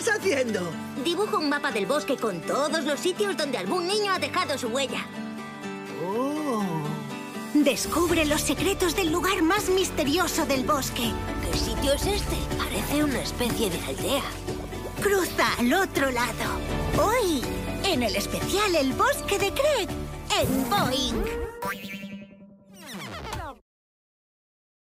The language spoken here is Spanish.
estás haciendo? Dibujo un mapa del bosque con todos los sitios donde algún niño ha dejado su huella. Oh. Descubre los secretos del lugar más misterioso del bosque. ¿Qué sitio es este? Parece una especie de aldea. Cruza al otro lado. Hoy, en el especial El Bosque de Craig, en Boing.